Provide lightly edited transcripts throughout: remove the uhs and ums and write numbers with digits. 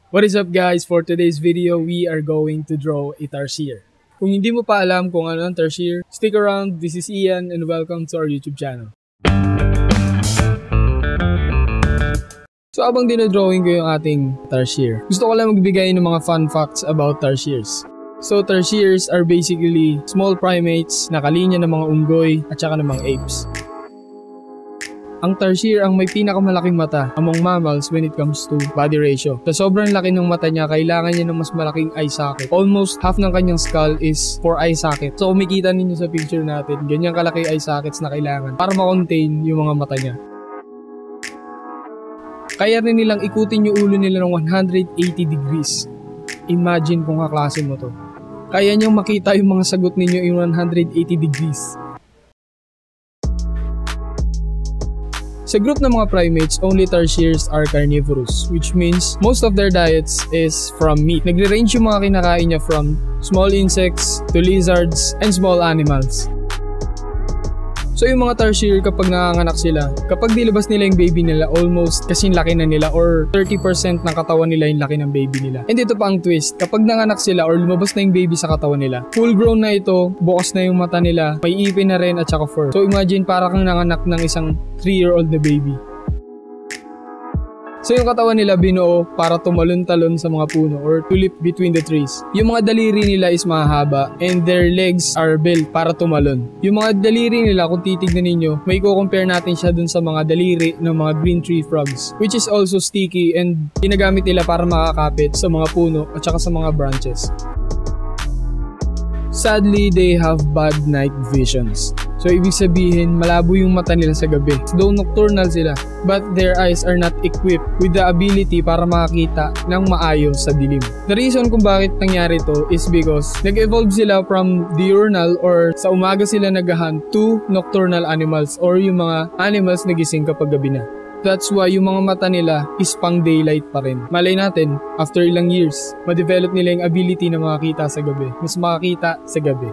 What is up guys? For today's video, we are going to draw a Tarsier. Kung hindi mo pa alam kung ano ang Tarsier, stick around. This is Ian and welcome to our YouTube channel. So habang dinodrawing ko yung ating Tarsier, gusto ko lang magbigay ng mga fun facts about Tarsiers. So Tarsiers are basically small primates na kalinya ng mga unggoy at saka ng mga apes. Ang Tarsier ang may pinakamalaking mata among mammals when it comes to body ratio. Sa sobrang laki ng mata niya, kailangan niya ng mas malaking eye socket. Almost half ng kanyang skull is for eye socket. So kung makita ninyo sa picture natin, ganyan kalaki eye sockets na kailangan para ma-contain yung mga mata niya. Kaya rin nilang ikutin yung ulo nila ng 180 degrees. Imagine kung kaklase mo to. Kaya niyang makita yung mga sagot ninyo in 180 degrees. Sa group ng mga primates, only Tarsiers are carnivorous, which means most of their diets is from meat. Nagre-range yung mga kinakain niya from small insects to lizards and small animals. So yung mga Tarsier kapag nanganganak sila, kapag dilabas nila yung baby nila, almost kasing laki na nila or 30% ng katawan nila yung laki ng baby nila. And ito pa ang twist, kapag nanganak sila or lumabas na yung baby sa katawan nila, full grown na ito, bukas na yung mata nila, may ipin na rin at saka fur. So imagine para kang nanganak ng isang 3-year-old na baby. So yung katawan nila binuo para tumalon-talon sa mga puno or to leap between the trees. Yung mga daliri nila is mahaba and their legs are built para tumalon. Yung mga daliri nila kung titignan ninyo, may i-compare natin siya dun sa mga daliri ng mga green tree frogs, which is also sticky and ginagamit nila para makakapit sa mga puno at saka sa mga branches. Sadly, they have bad night visions. So ibig sabihin, malabo yung mata nila sa gabi. Though nocturnal sila, but their eyes are not equipped with the ability para makakita ng maayos sa dilim. The reason kung bakit nangyari to is because nag-evolve sila from diurnal or sa umaga sila nag-hunt to nocturnal animals or yung mga animals na gising kapag gabi na. That's why yung mga mata nila is pang daylight pa rin. Malay natin, after ilang years, ma-develop nila yung ability na makakita sa gabi. Mas makakita sa gabi.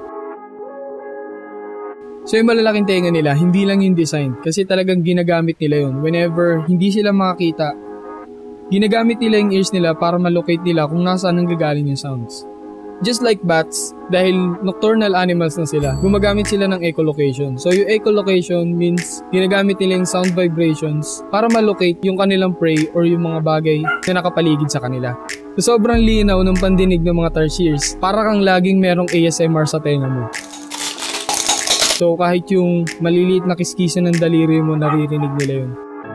So yung malalaking tenga nila, hindi lang yung design. Kasi talagang ginagamit nila yun. Whenever hindi sila makakita, ginagamit nila yung ears nila para malocate nila kung nasaan ang gagaling yung sounds. Just like bats, dahil nocturnal animals na sila, gumagamit sila ng echolocation. So yung echolocation means ginagamit nila yung sound vibrations para malocate yung kanilang prey or yung mga bagay na nakapaligid sa kanila. So sobrang linaw ng pandinig ng mga Tarsiers, para kang laging merong ASMR sa tenga mo. So kahit yung maliliit na kiskisa ng daliri mo, naririnig nila yun.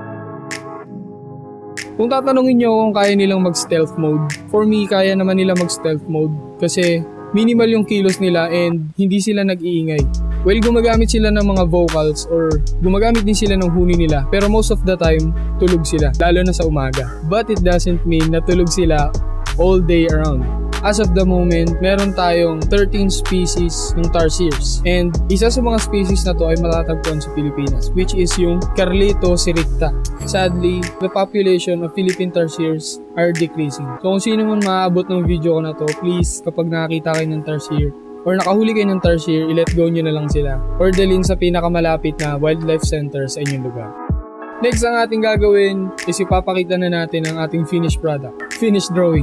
Kung tatanungin nyo kung kaya nilang mag-stealth mode, for me, kaya naman nila mag-stealth mode kasi minimal yung kilos nila and hindi sila nag-iingay. Well, gumagamit sila ng mga vocals or gumagamit din sila ng huni nila, pero most of the time, tulog sila, lalo na sa umaga. But it doesn't mean na tulog sila all day around. As of the moment, meron tayong 13 species ng Tarsiers. And isa sa mga species na to ay matatagpuan sa Pilipinas, which is yung Carlito siricta. Sadly, the population of Philippine Tarsiers are decreasing. So kung sino man maaabot ng video ko na to, please, kapag nakakita kayo ng Tarsier or nakahuli kayo ng Tarsier, i-let go nyo na lang sila or dalhin sa pinakamalapit na wildlife center sa inyong lugar. Next, ang ating gagawin is ipapakita na natin ang ating finished product, finished drawing.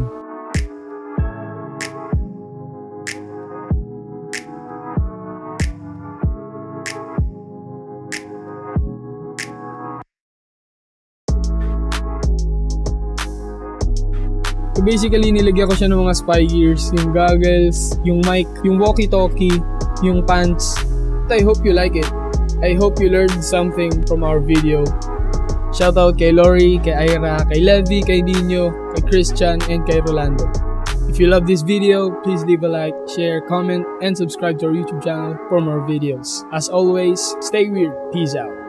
So basically, nilagyan ko siya ng mga spy gears, yung goggles, yung mic, yung walkie-talkie, yung pants. I hope you like it. I hope you learned something from our video. Shoutout kay Lori, kay Ira, kay Levi, kay Nino, kay Christian, and kay Rolando. If you love this video, please leave a like, share, comment, and subscribe to our YouTube channel for more videos. As always, stay weird. Peace out.